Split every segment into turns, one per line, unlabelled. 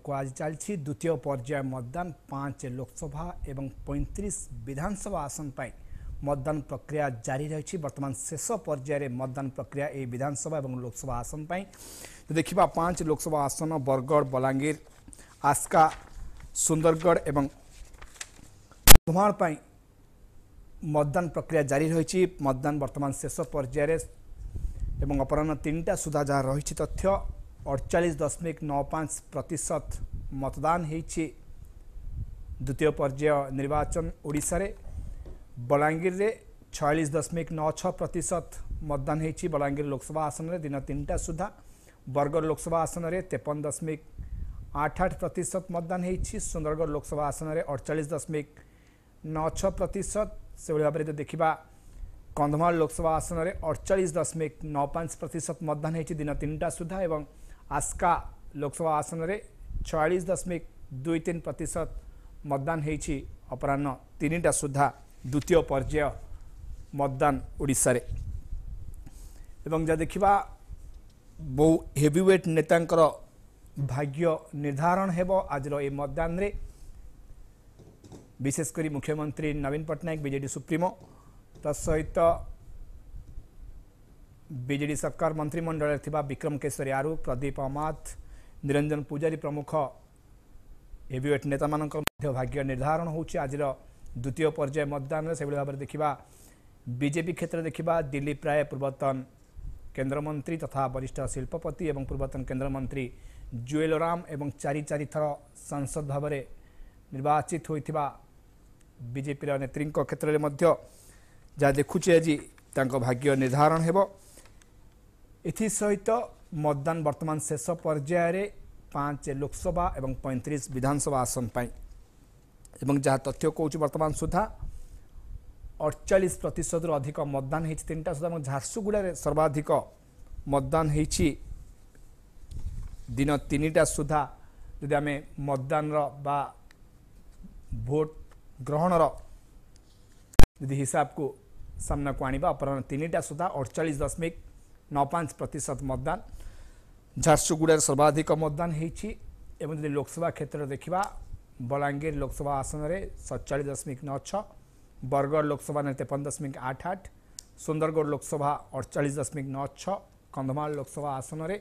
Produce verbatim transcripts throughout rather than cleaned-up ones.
को आज चलती द्वितीय पर्याय मतदान पांच लोकसभा एवं पैंतीस विधानसभा आसन पर मतदान प्रक्रिया जारी रही। वर्तमान शेष पर्यायर मतदान प्रक्रिया ए विधानसभा एवं लोकसभा आसन पर तो देखा पांच लोकसभा आसन बरगढ़, बलांगीर, आस्का, सुंदरगढ़ एवं कंधमाल पर मतदान प्रक्रिया जारी रही। मतदान वर्तमान शेष पर्यायर एवं अपराह्न तीन टा सुधा जहाँ रही तथ्य अड़चाश दशमिक नौ पाँच प्रतिशत मतदान होती द्वितीय पर्याय निर्वाचन ओडिशा रे। बलांगीर रे छियालीस दशमिक नौ छह प्रतिशत मतदान होती बलांगीर लोकसभा आसन में दिन तीन टा सुधा। बरगढ़ लोकसभा आसन में तेपन दशमिक आठ आठ प्रतिशत मतदान होती। सुंदरगढ़ लोकसभा आसन में अड़चाश दशमिक नौ छह प्रतिशत से भाव में देखा कंधमाल लोकसभा आसन में अड़चाश दशमिक नौ पाँच प्रतिशत मतदान होती दिन तीन टा सुधा एवं आस्का लोकसभा आसन में छियालीस दशमिक दुई तीन प्रतिशत मतदान होती अपराह्न तीन टा सुधा द्वितीय पर्याय मतदान ओडिशा रे। एवं जहाँ देखा बहु हेवीवेट नेतांकर भाग्य निर्धारण हेबो आज ये मतदान रे। विशेषकर मुख्यमंत्री नवीन पट्टनायक बीजेडी सुप्रीमो तसहित बीजेडी सरकार मंत्रिमंडल थिबा विक्रम केशरी आरू, प्रदीप अमात, निरंजन पुजारी प्रमुख हेवीवेट नेता मान भाग्य निर्धारण होची आज द्वितीय पर्याय मतदान से भाव में देखा बीजेपी क्षेत्र में देखा दिलीप राय पूर्वतन केंद्रमंत्री तथा वरिष्ठ शिल्पपति एवं पूर्वतन केंद्रमंत्री जुएल राम एवं चारि चारि थर सांसद भाव में निर्वाचित होइथिबा बीजेपी नेत्री क्षेत्र में जहाँ देखुचे आज तांको भाग्य निर्धारण हेबो। एथि सहित मतदान वर्तमान शेष पर्यायर पांच लोकसभा एवं पैंतीस विधानसभा आसन पाई एवं जहाँ तथ्य कौच वर्तमान सुधा अड़चाश प्रतिशत रु अधिक मतदान होती तीन टा सुधा। झारसुगुड़ा सर्वाधिक मतदान होती दिन तीन टा सुधा। यदि आम मतदान बा भोट ग्रहणर यदि हिसाब को सामना को आनिबा अपराह्न तीन टा सुधा अड़चाश दशमिक नौ पाँच प्रतिशत मतदान झारसुगुड़ा सर्वाधिक मतदान होती। एवं यदि लोकसभा क्षेत्र देखा बलांगीर लोकसभा आसन में सतचाश दशमिक नौ छः, बरगढ़ लोकसभा में तेपन दशमिक आठ आठ, सुंदरगढ़ लोकसभा अड़चाश दशमिक नौ छः, कंधमाल लोकसभा आसन में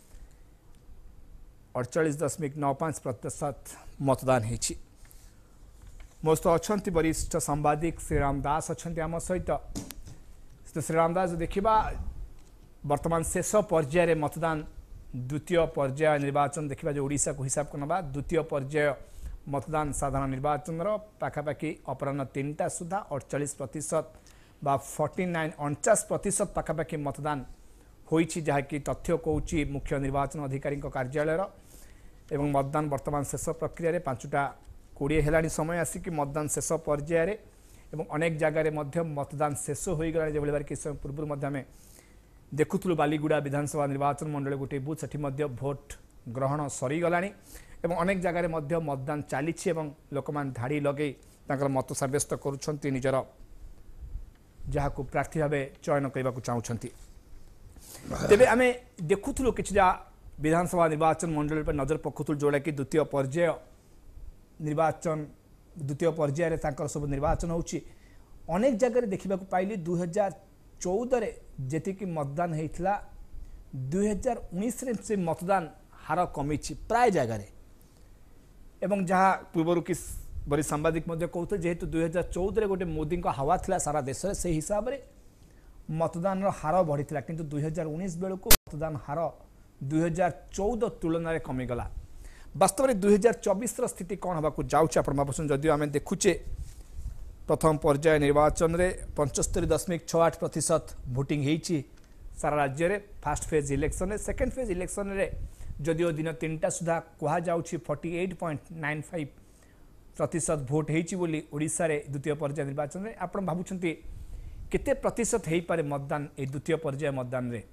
अड़चाश दशमिक नौ पाँच प्रतिशत मतदान होती। मो सहित अच्छा वरिष्ठ सांबादिक श्रीराम दास अच्छा आम सहित श्रीराम दास देखा वर्तमान शेष पर्यायर मतदान द्वितीय पर्याय निर्वाचन देखा जो ओडिशा को हिसाब करना द्वितीय पर्याय मतदान साधारण निर्वाचन पाखापाखि अपराह्न तीन टा सुधा अड़चाश प्रतिशत बा फोर्टी नाइन अणचाश प्रतिशत पाखापाखि मतदान होइछि जहाँकि तथ्य कौची मुख्य निर्वाचन अधिकारी कार्यालय एवं मतदान वर्तमान शेष प्रक्रिया पांचटा कोड़े है समय आसिक मतदान शेष पर्यायर एवं अनेक जगार मतदान शेष हो गला जो भाई कि समय पूर्व आम देखुलु बालीगुड़ा विधानसभा निर्वाचन मंडल गोटे बुथ से भोट ग्रहण सरीगला एवं अनेक जगार मतदान चली लोक मैंने धाड़ी लगे मत सब्यस्त करुँच निजर जहाँ को प्रार्थी भाव चयन करने को चाहते। तेरे आम देखुलु कि विधानसभा निर्वाचन मंडल पर नजर पकाउलु जोड़ा कि द्वितीय पर्याय निर्वाचन द्वितीय पर्यायर सब निर्वाचन होची अनेक जगह देखा पाइली दुई हजार चौदह जी मतदान होता दुई हजार उन्नीस से मतदान हार कमी प्राय जगार एवं जहाँ पूर्वर कि बड़ी सांबादिक कहते जेहेतु दुई हजार चौदह गोटे मोदी का हवा था सारा देश में से हिसाब से मतदान हार बढ़ी किंतु दुई हजार उन्नीस बेलू मतदान हार दुई हजार चौदह तुलन में कमीगला। वास्तव में दुई हजार चौबीस स्थिति कौन होगा जाऊँ जदिव आम देखुचे प्रथम पर्याय निर्वाचन में पंचस्तरी दशमिक छः आठ प्रतिशत भोटिंग होती सारा राज्य में फास्ट फेज इलेक्शन में। सेकेंड फेज इलेक्शन में जदिव दिन तीन टा सुधा कहुच्छी forty eight point nine five प्रतिशत भोट होती ओडिशा रे द्वितीय पर्याय निर्वाचन में। आप भावुंट केते प्रतिशत हो पारे मतदान ए द्वितीय पर्याय मतदान रे?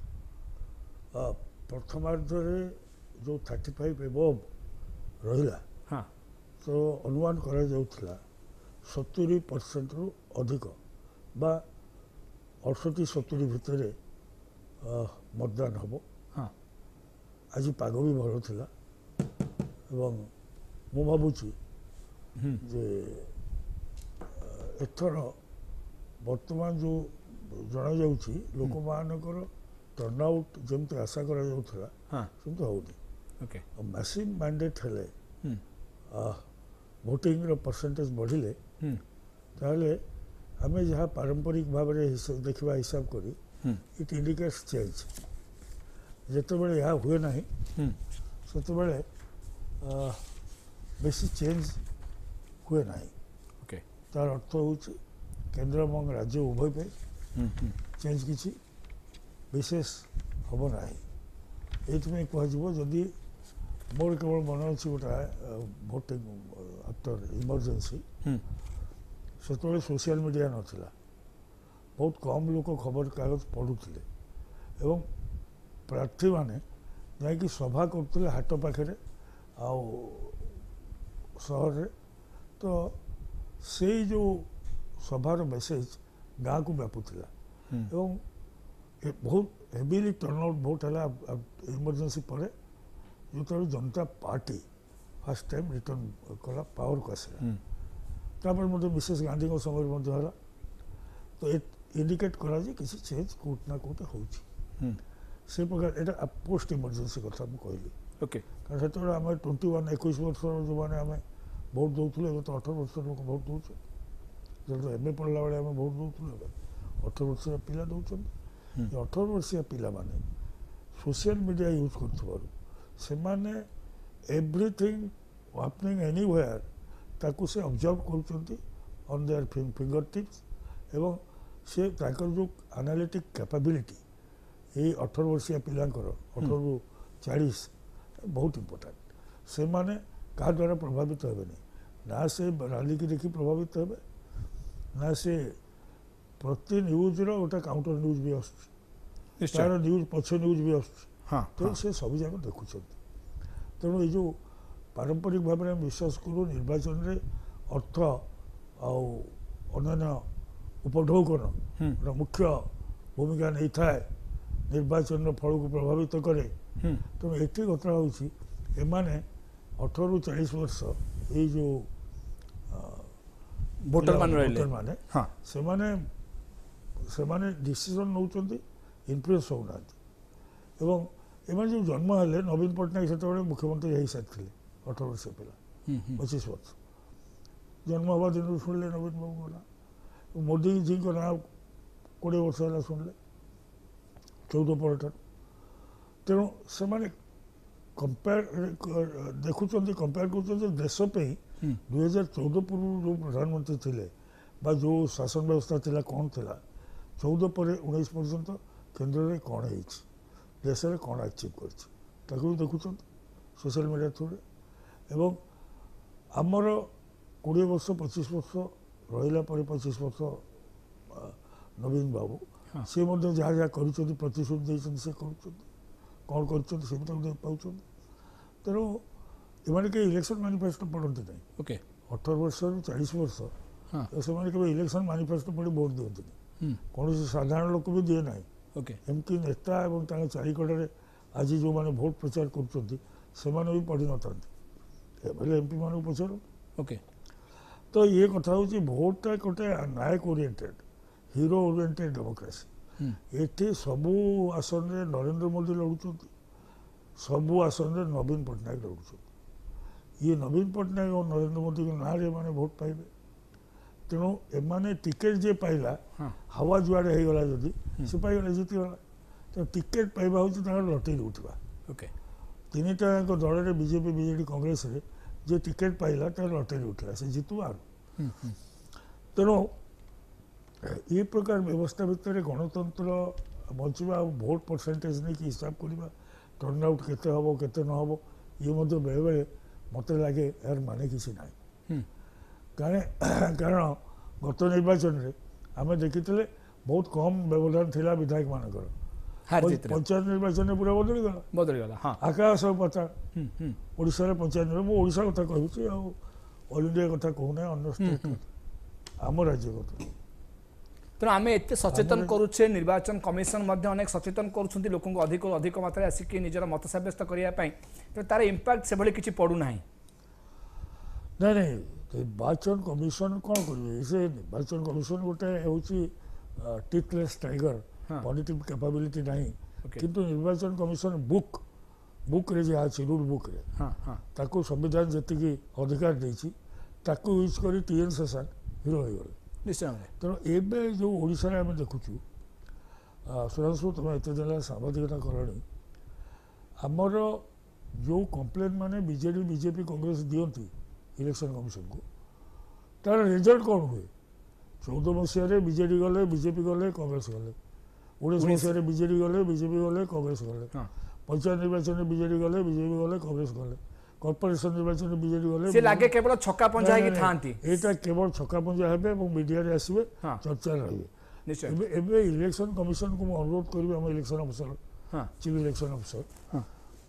प्रथमार्ध जो थर्टी फाइव एबव रहा
हाँ
तो अनुमान करा सत्तरी परसेंट रु अधिक बा अड़सठी सत्तरी भितर मतदान हम।
हाँ
आज पाग भी भल था ଏବଂ ମୁଁ ଭାବୁଛି ଯେ ଏଥର ବର୍ତ୍ତମାନ ଯେଉଁ ଜଣାଯାଉଛି ଲୋକମାନଙ୍କର ଟର୍ନ ଆଉଟ୍ ଯେମିତି ଆଶା କରାଯାଉଥିଲା ସେମିତି ହେଉନି। ମ୍ୟାସିଭ୍ ମ୍ୟାଣ୍ଡେଟ୍ ହେଲେ ଭୋଟିଂର ପରସେଣ୍ଟେଜ ବଢ଼ିଲେ ତାହେଲେ ଆମେ ଯାହା ପାରମ୍ପରିକ ଭାବରେ ଦେଖିବା ହିସାବ କରି ଇଟ୍ ଇଣ୍ଡିକେଟ୍ସ ଚେଞ୍ଜ। ଯେତେବେଳେ ଏହା ହୁଏ ନାହିଁ ସେତେବେଳେ ବେଶୀ ଚେଞ୍ଜ ହୁଏ ନାହିଁ। ତାର ଅର୍ଥ ହେଉଛି କେନ୍ଦ୍ର ଏବଂ ରାଜ୍ୟ ଉଭୟ ପାଇଁ ଚେଞ୍ଜ କିଛି ବିଶେଷ ହେବ ନାହିଁ। ଏଇଥିପାଇଁ କୁହାଯିବ ଯଦି ମୋର କେବଳ ମନେ ଅଛି ଗୋଟେ ଭୋଟିଂ ଆଫ୍ଟର ଇମର୍ଜେନ୍ସି ସେତେବେଳେ ସୋସିଆଲ ମିଡ଼ିଆ ନଥିଲା, ବହୁତ କମ୍ ଲୋକ ଖବରକାଗଜ ପଢ଼ୁଥିଲେ ଏବଂ ପ୍ରାର୍ଥୀମାନେ ଯାଇକି ସଭା କରୁଥିଲେ ହାଟ ପାଖରେ ଆଉ ସହରରେ। ତ ସେଇ ଯେଉଁ ସଭାର ମେସେଜ ଗାଁକୁ ବ୍ୟାପୁଥିଲା ଏବଂ ବହୁତ ହେଭିଲି ଟର୍ନ ଆଉଟ୍ ଭୋଟ୍ ହେଲା ଇମର୍ଜେନ୍ସି ପରେ, ଯେତେବେଳେ Janata party first time return କଲା ପାୱାରକୁ ଆସିଲା। ତାପରେ ମଧ୍ୟ ମିସେସ ଗାନ୍ଧୀଙ୍କ ସମୟରେ ମଧ୍ୟ ହେଲା। ତ ଇଣ୍ଡିକେଟ୍ କଲା ଯେ କିଛି ଚେଞ୍ଜ କୋଉଠି ନା କୋଉଠି ହେଉଛି। ସେ ପ୍ରକାର ଏଇଟା ପୋଷ୍ଟ ଇମର୍ଜେନ୍ସି କଥା ମୁଁ କହିଲି। କାରଣ ସେତେବେଳେ ଆମେ ଟ୍ୱେଣ୍ଟି ୱାନ୍ ଏକୋଇଶ ବର୍ଷର ଯେଉଁମାନେ ଆମେ ଭୋଟ୍ ଦେଉଥିଲୁ, ଏବେ ତ ଅଠର ବର୍ଷର ଲୋକ ଭୋଟ୍ ଦେଉଛୁ। ଯେତେବେଳେ ଏମ୍ ଏ ପଢ଼ିଲା ବେଳେ ଆମେ ଭୋଟ୍ ଦେଉଥିଲୁ, ଏବେ ଅଠର ବର୍ଷିଆ ପିଲା ଦେଉଛନ୍ତି। ଏ ଅଠର ବର୍ଷିଆ ପିଲାମାନେ ସୋସିଆଲ ମିଡ଼ିଆ ୟୁଜ୍ କରୁଥିବାରୁ ସେମାନେ ଏଭ୍ରିଥିଙ୍ଗ ହାପନିଂ ଏନିୱେୟାର ତାକୁ ସେ ଅବଜର୍ଭ କରୁଛନ୍ତି ଅନ୍ ଦେୟାର ଫିଙ୍ଗର ଟିପ୍ସ ଏବଂ ସେ ତାଙ୍କର ଯେଉଁ ଆନାଲିଟିକ୍ କ୍ୟାପାବିଲିଟି ଏଇ ଅଠର ବର୍ଷିଆ ପିଲାଙ୍କର ଅଠରରୁ ଚାଳିଶ ବହୁତ ଇମ୍ପୋର୍ଟାଣ୍ଟ। ସେମାନେ କାହା ଦ୍ୱାରା ପ୍ରଭାବିତ ହେବେନି, ନା ସେ ରାଲିକି ଦେଖି ପ୍ରଭାବିତ ହେବେ, ନା ସେ ପ୍ରତି ନ୍ୟୁଜ୍ର ଗୋଟେ କାଉଣ୍ଟର ନ୍ୟୁଜ୍ ବି ଆସୁଛି, ତାର ନ୍ୟୁଜ୍ ପଛ ନ୍ୟୁଜ୍ ବି ଆସୁଛି। ତେଣୁ ସେ ସବୁଯାକ ଦେଖୁଛନ୍ତି। ତେଣୁ ଏଇ ଯେଉଁ ପାରମ୍ପରିକ ଭାବରେ ଆମେ ବିଶ୍ୱାସ କରୁ ନିର୍ବାଚନରେ ଅର୍ଥ ଆଉ ଅନ୍ୟାନ୍ୟ ଉପଢୌକନ ଗୋଟେ ମୁଖ୍ୟ ଭୂମିକା ନେଇଥାଏ, ନିର୍ବାଚନର ଫଳକୁ ପ୍ରଭାବିତ କରେ। ତେଣୁ ଏଠି କଥା ହେଉଛି ଏମାନେ ଅଠରରୁ ଚାଳିଶ ବର୍ଷ ଏଇ ଯେଉଁ ଭୋଟରମାନେ ସେମାନେ ସେମାନେ ଡିସିସନ୍ ନେଉଛନ୍ତି, ଇନଫ୍ଲୁଏନ୍ସ ହେଉନାହାନ୍ତି। ଏବଂ ଏମାନେ ଯେଉଁ ଜନ୍ମ ହେଲେ, ନବୀନ ପଟ୍ଟନାୟକ ସେତେବେଳେ ମୁଖ୍ୟମନ୍ତ୍ରୀ ହେଇସାରିଥିଲେ, ଅଠର ବର୍ଷ ପିଲା ପଚିଶ ବର୍ଷ ଜନ୍ମ ହେବା ଦିନରୁ ଶୁଣିଲେ ନବୀନ ବାବୁଙ୍କ ନାଁ। ମୋଦିଜୀଙ୍କ ନାଁ କୋଡ଼ିଏ ବର୍ଷ ହେଲା ଶୁଣିଲେ, ଚଉଦ ପରଠାରୁ। ତେଣୁ ସେମାନେ କମ୍ପେୟାର ଦେଖୁଛନ୍ତି, କମ୍ପେୟାର କରୁଛନ୍ତି ଦେଶ ପାଇଁ ଦୁଇ ହଜାର ଚଉଦ ପୂର୍ବରୁ ଯେଉଁ ପ୍ରଧାନମନ୍ତ୍ରୀ ଥିଲେ ବା ଯେଉଁ ଶାସନ ବ୍ୟବସ୍ଥା ଥିଲା କ'ଣ ଥିଲା, ଚଉଦ ପରେ ଉଣେଇଶ ପର୍ଯ୍ୟନ୍ତ କେନ୍ଦ୍ରରେ କ'ଣ ହେଇଛି, ଦେଶରେ କ'ଣ ଆଚିଭ୍ କରିଛି, ତାକୁ ବି ଦେଖୁଛନ୍ତି ସୋସିଆଲ ମିଡ଼ିଆ ଥ୍ରୁରେ। ଏବଂ ଆମର କୋଡ଼ିଏ ବର୍ଷ ପଚିଶ ବର୍ଷ ରହିଲା ପରେ ପଚିଶ ବର୍ଷ ନବୀନ ବାବୁ ସେ ମଧ୍ୟ ଯାହା ଯାହା କରିଛନ୍ତି, ପ୍ରତିଶ୍ରୁତି ଦେଇଛନ୍ତି ସେ କରୁଛନ୍ତି, କ'ଣ କରିଛନ୍ତି ସେ ବି ତାକୁ ପାଉଛନ୍ତି। ତେଣୁ ଏମାନେ କେହି ଇଲେକ୍ସନ୍ ମାନିଫେଷ୍ଟୋ ପଢ଼ନ୍ତି ନାହିଁ। ଓକେ, ଅଠର ବର୍ଷରୁ ଚାଳିଶ ବର୍ଷ ସେମାନେ କେବେ ଇଲେକ୍ସନ୍ ମାନିଫେଷ୍ଟୋ ପଢ଼ି ଭୋଟ୍ ଦିଅନ୍ତିନି, କୌଣସି ସାଧାରଣ ଲୋକ ବି ଦିଏ ନାହିଁ। ଓକେ, ଏମିତି ନେତା ଏବଂ ତାଙ୍କ ଚାରିକଡ଼ରେ ଆଜି ଯେଉଁମାନେ ଭୋଟ୍ ପ୍ରଚାର କରୁଛନ୍ତି ସେମାନେ ବି ପଢ଼ିନଥାନ୍ତି, ଏଭଳି ଏମ୍ପି ମାନଙ୍କୁ ପଚାର। ଓକେ, ତ ଇଏ କଥା ହେଉଛି ଭୋଟ୍ଟା ଗୋଟେ ନାୟକ ଓରିଏଣ୍ଟେଡ୍, ହିରୋ ଓରିଏଣ୍ଟେଡ୍ ଡେମୋକ୍ରାସି। ଏଠି ସବୁ ଆସନରେ ନରେନ୍ଦ୍ର ମୋଦି ଲଢ଼ୁଛନ୍ତି, ସବୁ ଆସନରେ ନବୀନ ପଟ୍ଟନାୟକ ଲଢ଼ୁଛନ୍ତି। ଇଏ ନବୀନ ପଟ୍ଟନାୟକ ଓ ନରେନ୍ଦ୍ର ମୋଦିଙ୍କ ନାଁରେ ଏମାନେ ଭୋଟ୍ ପାଇବେ। ତେଣୁ ଏମାନେ ଟିକେଟ୍ ଯିଏ ପାଇଲା, ହାୱା ଯୁଆଡ଼େ ହେଇଗଲା ଯଦି ସେ ପାଇଗଲା, ଜିତିଗଲା। ତେଣୁ ଟିକେଟ୍ ପାଇବା ହେଉଛି ତାଙ୍କର ଲଟେରୀ ଉଠିବା। ଓକେ, ତିନିଟା ଯାକ ଦଳରେ ବିଜେପି ବିଜେଡ଼ି କଂଗ୍ରେସରେ ଯିଏ ଟିକେଟ୍ ପାଇଲା ତାର ଲଟେରୀ ଉଠିଲା, ସେ ଜିତୁ ଆରୁ। ତେଣୁ ଏ ପ୍ରକାର ବ୍ୟବସ୍ଥା ଭିତରେ ଗଣତନ୍ତ୍ର ବଞ୍ଚିବା ଆଉ ଭୋଟ୍ ପରସେଣ୍ଟେଜ ନେଇକି ହିସାବ କରିବା, ଟର୍ନ ଆଉଟ୍ କେତେ ହେବ କେତେ ନ ହେବ, ଇଏ ମଧ୍ୟ ବେଳେବେଳେ ମୋତେ ଲାଗେ ଏହାର ମାନେ କିଛି ନାହିଁ। କାରଣ କାରଣ ଗତ ନିର୍ବାଚନରେ ଆମେ ଦେଖିଥିଲେ ବହୁତ କମ୍ ବ୍ୟବଧାନ ଥିଲା ବିଧାୟକମାନଙ୍କର, ପଞ୍ଚାୟତ ନିର୍ବାଚନରେ ପୁରା ବଦଳିଗଲା ବଦଳିଗଲା ଆକାଶ ପାତାଳ। ଓଡ଼ିଶାରେ ପଞ୍ଚାୟତ, ମୁଁ ଓଡ଼ିଶା କଥା କହୁଛି ଆଉ ଅଲ୍ ଇଣ୍ଡିଆ କଥା କହୁନାହିଁ, ଅନ୍ୟ ଷ୍ଟେଟ୍ କଥା, ଆମ ରାଜ୍ୟ କଥା।
तेणु आम एत सचेतन करुचे निर्वाचन कमिशन अनेक सचेतन कर लोक अधिक अधिक मात्रा आसिक निजर मत सब्यस्त करने तो तार इंपैक्ट से भाई किसी पड़ूना नहीं
नहीं निर्वाचन कमिशन कौन करेंगे से निर्वाचन कमिशन गोटे हूँ टिथलेस टाइगर पॉलिटिक कैपेबिलिटी नहीं किंतु निर्वाचन कमिशन बुक बुक रे जहाँ अच्छी रूल बुक रे ताको संविधान जी अधिकार देती यूज कर टीएन सेशन हिरो हो गले
निश्चय
तेणु एवं जो ओडिशा रे आम देखुचु सुधांशु तुम एत दिन सांबादिकता कलानी आमर जो कम्प्लेन माने बीजेडी बीजेपी कांग्रेस दियंती इलेक्शन कमिशन को तार रिजल्ट कौन हुए चौदह मसीह बीजेडी गले बीजेपी गले कांग्रेस गले उन्नीस मसीह बीजेडी गले बीजेपी गले कांग्रेस गले पंचायत निर्वाचन में बीजेडी गले बीजेपी गले कांग्रेस गले कॉर्पोरेशन निर्वाचन में बीजेडी गले
से लागे केवल छक्का पंजा है कि थांती
एटा केवल छक्का पंजा हेबे और मीडिया रे आसीबे चर्चा रहिबे
निश्चय
एबे एबे इलेक्शन कमिशन को अनुरोध करबे हम इलेक्शन अफसर हां चीफ इलेक्शन अफसर हां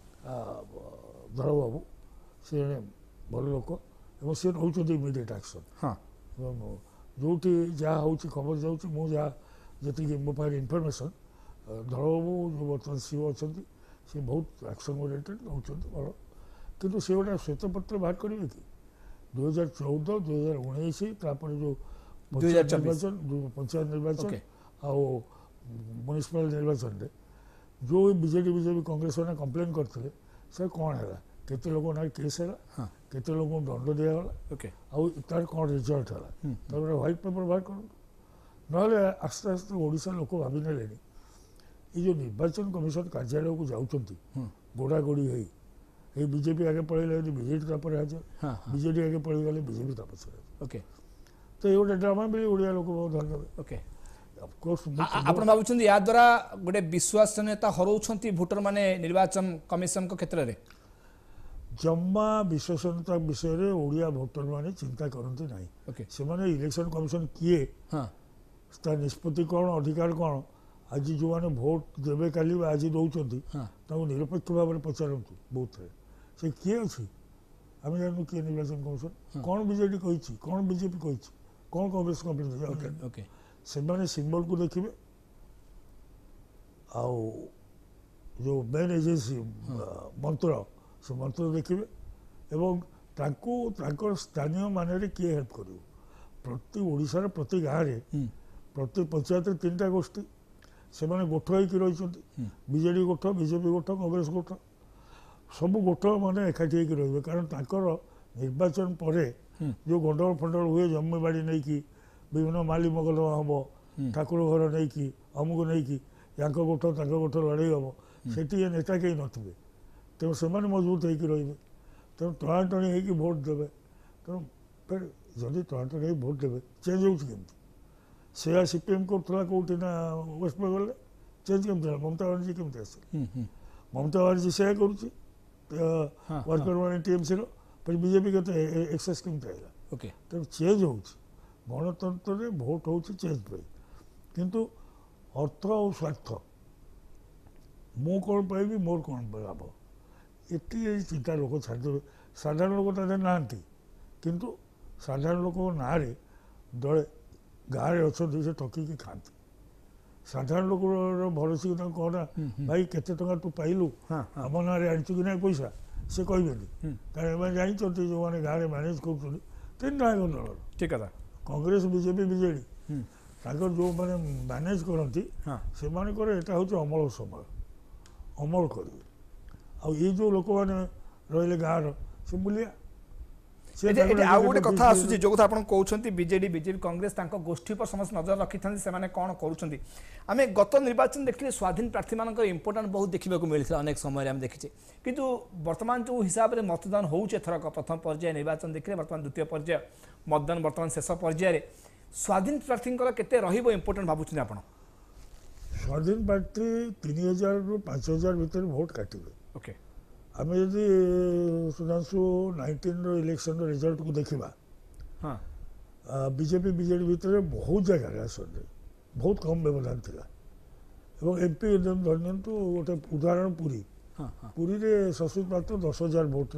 धर बाबू से भल लोक और सी नौकरी इमिडिएट एक्शन हाँ जो जहाँ हूँ खबर जाऊँगी मु जहाँ जी मो पाखे इनफर्मेशन धर बाबू जो बर्तमान सीओ अच्छा सी बहुत एक्शन ओरिएंटेड नौ भल कितु सी गोटे श्वेतपत्र बाहर करेंगे कि दुई हजार चौदह दुई हजार उन्नीस जो निर्वाचन पंचायत निर्वाचन आउ म्युनिसिपल निर्वाचन में जो बीजेडी बीजेपी कांग्रेस मैंने कम्प्लेन करते से कौन है केते लोक ना केस है केते लोक दंड दिगला आउ तार कौन रिजल्ट है तो व्हाइट पेपर बाहर कर ना आस्ते आस्ते ओडिशा लोक भावी ने ये जो निर्वाचन कमिशन कार्यालय को जाऊँच गोड़ा गोड़ी है ये बीजेपी आगे पड़े बीजेडी तापर आज बीजेडी आगे पड़े गले बीजेपी तापर ओके तो ये गोटे ड्रामा भी ओडिया लोक बहुत धन्यवाद ओके
आपण भावुछन या द्वारा गोटे विश्वसनीयता हरौछंती भोटर माने निर्वाचन कमिशन को क्षेत्र रे
जम्मा विश्वसनीयता विषय रे ओडिया भोटर माने चिंता करते ना
okay.
से माने इलेक्शन कमिशन किए हाँ निष्पत्ति कौन अधिकार कौन आज जो मैंने भोट देवे काली आज दौरान हाँ निरपेक्ष भाव में पचारतु बूथ से किए अच्छी आम जानू किए निर्वाचन कमिशन कौन बीजेडी कही कौन बीजेपी कही कौन कांग्रेस कंप्लेन से माने सिंबल को देखिए आउ जो मेन एजेंसी मंत्र से मंत्र देखिए एवं ताको ताको स्थानीय मान किए हेल्प कर प्रति ओडिशार प्रति गाँव में प्रति पंचायत तीन टा गोष्ठी से माने गोठ होकर रही बीजेडी गोठ बीजेपी गोठ कांग्रेस गोठ सब गोठ माने एकाठी होकर रही कारण ताकर निर्वाचन पर जो गंडगोल फंडगोल हुए जमी बाड़ी नहीं कि विभिन्न माली मकदमा हम ठाकुर घर नहीं कि अमुक नहीं कि या गोठ ताक गोठ लड़े हम से नेता कहीं नथिबे तेणु से मजबूत होकर रही तेणु टणाटणी हो भोट देवे तेणु फिर जदि टणाटणी भोट देवे चेंज होमती से सीपीएम करा कौटी ना वेस्ट बेंगल चेंज केमती ममता बानार्जी केमती आस ममता बानार्जी से वर्कर मैंने टीएमसी फिर बीजेपी के एक्सेस केमती आएगा तेणु चेंज हो गणतंत्र में भोट हूँ चेंज पाई किंतु अर्थ और स्वार्थ मु कौन पाइबी मोर कौन लाभ ये चिंता लोक छाड़देवे साधारण लोक तादे ना किंतु साधारण लोक ना दले गाँव में अच्छा से ठकिकी खाती साधारण लोक भरोसी कहना भाई केते टंका तू पाइलु आम ना आनीचु कि ना पैसा से कहे कारण जानते जो मैंने गाँव में मैनेज कर तीन टाइम दल
ठीक है
कांग्रेस बीजेपी बीजेडी जो मैंने मैनेज करती से यहाँ हूँ अमल समय अमल करेंगे आ ये जो लोक मैंने रही गाँव से मूलिया
आउ गोटे कथा आसुची जो कथा आपन कहउछंती बीजेडी बीजेपी कांग्रेस तांको गोष्ठी पर समस्त नजर रखिथांती से माने कोन करूछंती आमे गत निर्वाचन देखले स्वाधीन प्रार्थी मानकर इंपोर्टेंट बहुत देखिबा को मिलिथिला अनेक समय हम देखिचे किंतु वर्तमान जो हिसाब रे मतदान होउचे थरक प्रथम पर्याय निर्वाचन देखले वर्तमान द्वितीय पर्याय मतदान वर्तमान शेष पर्याय रे स्वाधीन प्रार्थींकर केते रहिबो इंपोर्टेंट भाबुछन आपन
स्वाधीन प्रार्थी तीन हजार रु पाँच हजार भीतर वोट काटिबे
ओके
आम यदि सुधांशु नाइंटीन इलेक्शन रिजल्ट को देखा
हाँ
बीजेपी बीजेडी भितर बहुत जगह आसन बहुत कम व्यवधान था एमपी धरतु गोटे उदाहरण पुरी
हाँ, हाँ.
पुरी रे शशित पात्र दस हजार भोट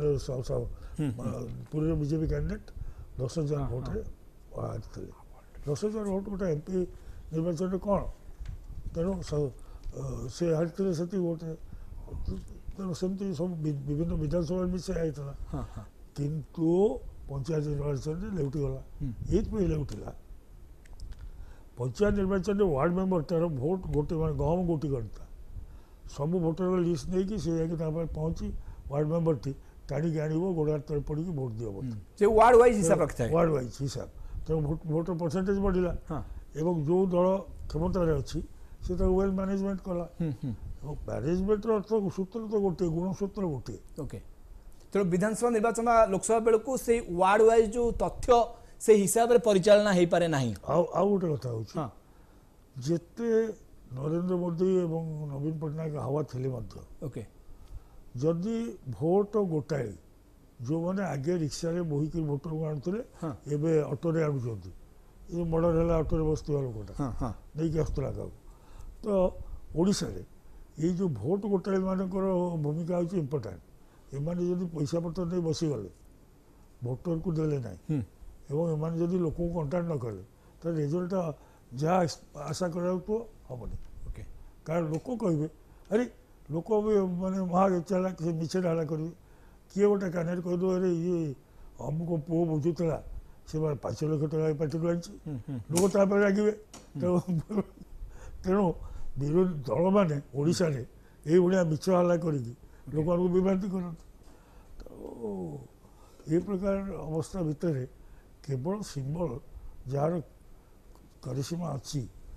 पुरी बीजेपी कैंडिडेट दस हजार भोट हारी दस हजार भोट गोटे एमपी ନିର୍ବାଚନରେ କ'ଣ ତେଣୁ ସେ ହାରିଥିଲେ ସେଠି ଗୋଟେ ତେଣୁ ସେମିତି ସବୁ ବିଭିନ୍ନ ବିଧାନସଭାରେ ବି ସେ ହେଇଥିଲା କିନ୍ତୁ ପଞ୍ଚାୟତ ନିର୍ବାଚନରେ ଲେଉଟିଗଲା ଏଇଥିପାଇଁ ଲେଉଟିଲା ପଞ୍ଚାୟତ ନିର୍ବାଚନରେ ୱାର୍ଡ଼ ମେମ୍ବର ତାର ଭୋଟ ଗୋଟେ ମାନେ ଗହମ ଗୋଟି ଗଣିତା ସବୁ ଭୋଟର ଲିଷ୍ଟ ନେଇକି ସେ ଯାଇକି ତା ପାଖରେ ପହଞ୍ଚି ୱାର୍ଡ଼ ମେମ୍ବରଟି ଟାଣିକି ଆଣିବ ଗୋଡ଼ ହାତ ତଳେ ପଡ଼ିକି ଭୋଟ ଦିଅ
ସେ ୱାର୍ଡ଼ ୱାଇଜ୍ ହିସାବ ରଖିଥାଏ
ୱାର୍ଡ଼ ୱାଇଜ୍ ହିସାବ ତେଣୁ ଭୋଟର ପରସେଣ୍ଟେଜ ବଢ଼ିଲା ଏବଂ ଯେଉଁ ଦଳ କ୍ଷମତାରେ ଅଛି ସେ ତାକୁ ୱେଲ୍ ମ୍ୟାନେଜମେଣ୍ଟ କଲା ଏବଂ ମ୍ୟାନେଜମେଣ୍ଟର ଅର୍ଥ ସୂତ୍ର ତ ଗୋଟିଏ ଗୁଣସୂତ୍ର ଗୋଟିଏ
ଓକେ ତେଣୁ ବିଧାନସଭା ନିର୍ବାଚନ ଲୋକସଭା ବେଳକୁ ସେଇ ୱାର୍ଡ଼ ୱାଇଜ୍ ଯେଉଁ ତଥ୍ୟ ସେ ହିସାବରେ ପରିଚାଳନା ହେଇପାରେ ନାହିଁ
ଆଉ ଆଉ ଗୋଟେ କଥା ହେଉଛି ଯେତେ ନରେନ୍ଦ୍ର ମୋଦି ଏବଂ ନବୀନ ପଟ୍ଟନାୟକ ହାୱା ଥିଲେ ମଧ୍ୟ
ଓକେ
ଯଦି ଭୋଟ ଗୋଟାଏ ଯେଉଁମାନେ ଆଗେ ରିକ୍ସାରେ ବୋହିକି ଭୋଟରକୁ ଆଣୁଥିଲେ ଏବେ ଅଟୋରେ ଆଣୁଛନ୍ତି ଏ ମର୍ଡର ହେଲା ଅଟୋରେ ବସିଥିବା ଲୋକଟା ନେଇକି ଆସୁଥିଲା କାହାକୁ ତ ଓଡ଼ିଶାରେ ଏଇ ଯେଉଁ ଭୋଟ ଗୋଟାଏ ମାନଙ୍କର ଭୂମିକା ହେଉଛି ଇମ୍ପୋର୍ଟାଣ୍ଟ ଏମାନେ ଯଦି ପଇସା ପତ୍ର ନେଇ ବସିଗଲେ ଭୋଟରକୁ ଦେଲେ ନାହିଁ ଏବଂ ଏମାନେ ଯଦି ଲୋକଙ୍କୁ କଣ୍ଟାକ୍ଟ ନ କଲେ ତାହେଲେ ରେଜଲ୍ଟ ଯାହା ଆଶା କରାଯାଉଥିବ ହେବନି
ଓକେ
କାରଣ ଲୋକ କହିବେ ଆରେ ଲୋକ ବି ମାନେ ମହା ଚାଲା ସେ ମିଛରେ ହାଲା କରିବେ କିଏ ଗୋଟେ କାନରେ କହିଦେବ ଆରେ ଇଏ ଅମୁକ ପୁଅ ବୁଝୁଥିଲା ସେ ପାଞ୍ଚ ଲକ୍ଷ ଟଙ୍କା ପାଟିରୁ ଆଣିଛି ଲୋକ ତାପରେ ରାଗିବେ ତେଣୁ ତେଣୁ ବିରୋଧୀ ଦଳମାନେ ଓଡ଼ିଶାରେ ଏଇଭଳିଆ ମିଛ ହାଲା କରିକି ଲୋକମାନଙ୍କୁ ବିଭ୍ରାନ୍ତି କରନ୍ତି ତ ଏ ପ୍ରକାର ଅବସ୍ଥା ଭିତରେ କେବଳ ସିମ୍ବଲ ଯାହାର କରିସୀମା ଅଛି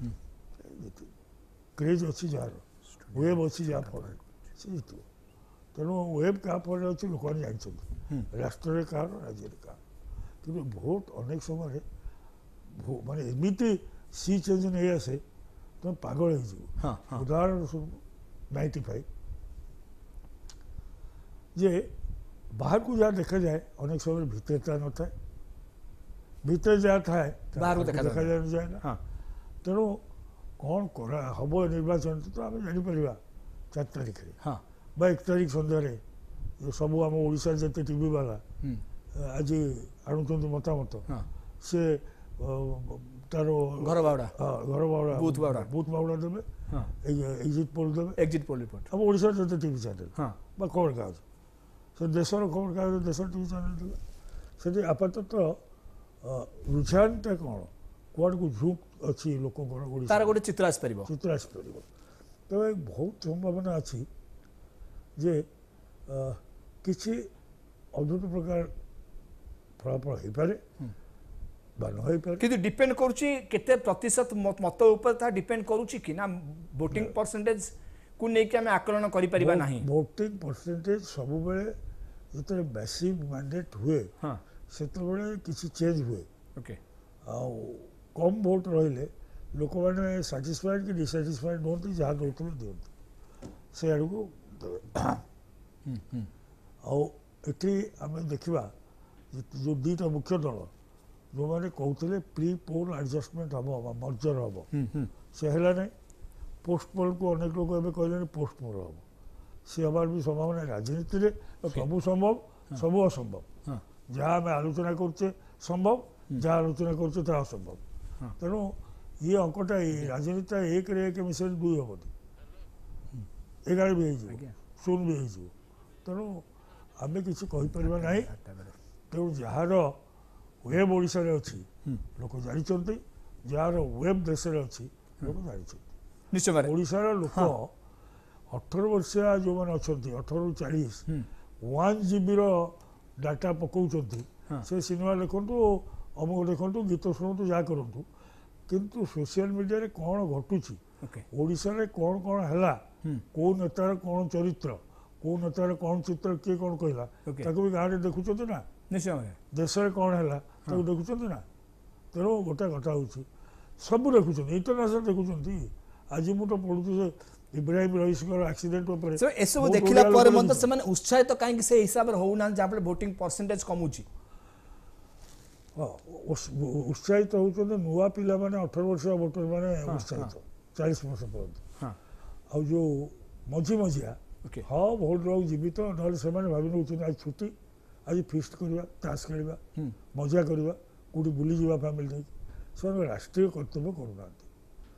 କ୍ରେଜ୍ ଅଛି ଯାହାର ୱେବ୍ ଅଛି ଯାହା ଫଳରେ ସେ ଜିତିବ ତେଣୁ ୱେବ୍ କାହା ଫଳରେ ଅଛି ଲୋକମାନେ ଜାଣିଛନ୍ତି ରାଷ୍ଟ୍ରରେ କାହାର ରାଜ୍ୟରେ କାହାର କିନ୍ତୁ ଭୋଟ ଅନେକ ସମୟରେ ମାନେ ଏମିତି ସି ଚେଞ୍ଜ ନେଇ ଆସେ ତୁମେ ପାଗଳ ହେଇଯିବ ଉଦାହରଣ ସ୍ୱରୂପ ନାଇଣ୍ଟି ଫାଇଭ୍ ଯେ ବାହାରକୁ ଯାହା ଦେଖାଯାଏ ଅନେକ ସମୟରେ ଭିତରେ ତା ନଥାଏ ଭିତରେ ଯାହା ଥାଏ ଦେଖାଯାଏ ନା ତେଣୁ କ'ଣ କରା ହେବ ନିର୍ବାଚନ ତ ଆମେ ଜାଣିପାରିବା ଚାରି ତାରିଖରେ ବା ଏକ ତାରିଖ ସନ୍ଧ୍ୟାରେ ସବୁ ଆମ ଓଡ଼ିଶାରେ ଯେତେ ଟିଭି ବାଲା ଆଜି ଆଣୁଛନ୍ତି ମତାମତ ସେ ତାର
ଘର ବାଉଡ଼ା
ଘର ବାଉଡ଼ା
ବୁଥ୍ ବାଉଡ଼ା
ବୁଥ୍ ବାଉଡ଼ା ଦେବେ ଏକ୍ଜିଟ୍ ପୋଲ୍ ଦେବେ
ଏକ୍ଜିଟ୍ ପୋଲ୍ ରିପୋର୍ଟ
ଆମ ଓଡ଼ିଶାର ଯେତେ ଟିଭି ଚ୍ୟାନେଲ୍ ବା ଖବରକାଗଜ ସେ ଦେଶର ଖବରକାଗଜ ଦେଶର ଟିଭି ଚ୍ୟାନେଲ୍ ଦେବେ ସେଠି ଆପାତତଃ ରୁଝାନଟା କ'ଣ କୁଆଡ଼କୁ ଝୁঁକ ଅଛି ଲୋକଙ୍କର ଓଡ଼ିଶା
ତାର ଗୋଟେ ଚିତ୍ର ଆସିପାରିବ
ଚିତ୍ର ଆସିପାରିବ ତେବେ ବହୁତ ସମ୍ଭାବନା ଅଛି ଯେ କିଛି ଅଦ୍ଭୁତ ପ୍ରକାର ଫଳାଫଳ ହେଇପାରେ ବା ନ ହେଇପାରେ
କିନ୍ତୁ ଡିପେଣ୍ଡ କରୁଛି କେତେ ପ୍ରତିଶତ ମତ ଉପରେ ତାହା ଡିପେଣ୍ଡ କରୁଛି କି ନା ଭୋଟିଂ ପରସେଣ୍ଟେଜକୁ ନେଇକି ଆମେ ଆକଳନ କରିପାରିବା ନାହିଁ
ଭୋଟିଂ ପରସେଣ୍ଟେଜ ସବୁବେଳେ ଯେତେବେଳେ ମ୍ୟାସିଭ୍ ମ୍ୟାଣ୍ଡେଟ୍ ହୁଏ ସେତେବେଳେ କିଛି ଚେଞ୍ଜ ହୁଏ
ଓକେ
ଆଉ କମ୍ ଭୋଟ ରହିଲେ ଲୋକମାନେ ସାଟିସ୍ଫାଏଡ୍ କି ଡିସାଟିସ୍ଫାଏଡ୍ ହୁଅନ୍ତି ଯାହା ଦେଉଥିଲେ ଦିଅନ୍ତି ସେ ଆଡ଼କୁ ଦେବେ ଆଉ ଏଠି ଆମେ ଦେଖିବା ଯେଉଁ ଦୁଇଟା ମୁଖ୍ୟ ଦଳ ଯେଉଁମାନେ କହୁଥିଲେ ପ୍ରି ପୋଲ୍ ଆଡ଼ଜଷ୍ଟମେଣ୍ଟ ହେବ ବା ମର୍ଜର ହେବ ସେ ହେଲା ନାହିଁ ପୋଷ୍ଟ ପୋଲ୍କୁ ଅନେକ ଲୋକ ଏବେ କହିଲେଣି ପୋଷ୍ଟ ପୋଲ୍ ହେବ ସେ ହେବାର ବି ସମ୍ଭାବନା ରାଜନୀତିରେ ସବୁ ସମ୍ଭବ ସବୁ ଅସମ୍ଭବ ଯାହା ଆମେ ଆଲୋଚନା କରୁଛେ ସମ୍ଭବ ଯାହା ଆଲୋଚନା କରୁଛେ ତାହା ଅସମ୍ଭବ ତେଣୁ ଇଏ ଅଙ୍କଟା ରାଜନୀତିଟା ଏକରେ ଏକ ମିଶେଇ ଦୁଇ ହେବନି ଏଗାର ବି ହେଇଯିବ ଶୂନ ବି ହେଇଯିବ ତେଣୁ ଆମେ କିଛି କହିପାରିବା ନାହିଁ ତେଣୁ ଯାହାର ୱେବ୍ ଓଡ଼ିଶାରେ ଅଛି ଲୋକ ଜାଣିଛନ୍ତି ଯାହାର ୱେବ୍ ଦେଶରେ ଅଛି ଲୋକ ଜାଣିଛନ୍ତି
ନିଶ୍ଚୟ
ଓଡ଼ିଶାର ଲୋକ ଅଠର ବର୍ଷିଆ ଯେଉଁମାନେ ଅଛନ୍ତି ଅଠରରୁ ଚାଳିଶ ୱାନ୍ ଜିବିର ଡାଟା ପକାଉଛନ୍ତି ସେ ସିନେମା ଦେଖନ୍ତୁ ଅମୁକ ଦେଖନ୍ତୁ ଗୀତ ଶୁଣନ୍ତୁ ଯାହା କରନ୍ତୁ କିନ୍ତୁ ସୋସିଆଲ ମିଡ଼ିଆରେ କ'ଣ ଘଟୁଛି ଓଡ଼ିଶାରେ କ'ଣ କ'ଣ ହେଲା କେଉଁ ନେତାର କ'ଣ ଚରିତ୍ର କେଉଁ ନେତାର କ'ଣ ଚିତ୍ର କିଏ କ'ଣ କହିଲା ତାକୁ ବି ଗାଁରେ ଦେଖୁଛନ୍ତି ନା
ନିଶ୍ଚୟ
ଦେଶରେ କ'ଣ ହେଲା ତାକୁ ଦେଖୁଛନ୍ତି ନା ତେଣୁ ଗୋଟେ କଥା ହେଉଛି ସବୁ ଦେଖୁଛନ୍ତି ଇଣ୍ଟରନ୍ୟାସନାଲ ଦେଖୁଛନ୍ତି ଆଜି ମୁଁ ତ ପଢ଼ୁଛି ଯେ ଇବ୍ରାହିମ ରଇସଙ୍କର ଆକ୍ସିଡେଣ୍ଟ ଉପରେ
ଏସବୁ ଦେଖିଲା ପରେ ମଧ୍ୟ ସେମାନେ ଉତ୍ସାହିତ କାହିଁକି ସେ ହିସାବରେ ହେଉନାହାନ୍ତି ଯାହାଫଳରେ ଭୋଟିଂ ପରସେଣ୍ଟେଜ କମୁଛି
ହଁ ଉତ୍ସାହିତ ହେଉଛନ୍ତି ନୂଆ ପିଲାମାନେ ଅଠର ବର୍ଷିଆ ଭୋଟରମାନେ ଉତ୍ସାହିତ ଚାଳିଶ ବର୍ଷ ପର୍ଯ୍ୟନ୍ତ ଆଉ ଯେଉଁ ମଝି ମଝିଆ ହଁ ଭୋଟ ଦେବାକୁ ଯିବି ତ ନହେଲେ ସେମାନେ ଭାବି ନେଉଛନ୍ତି ଆଜି ଛୁଟି ଆଜି ଫିଷ୍ଟ କରିବା ତାସ୍ ଖେଳିବା ମଜା କରିବା କେଉଁଠି ବୁଲିଯିବା ଫ୍ୟାମିଲି ନେଇକି ସେମାନେ ରାଷ୍ଟ୍ରୀୟ କର୍ତ୍ତବ୍ୟ କରୁନାହାନ୍ତି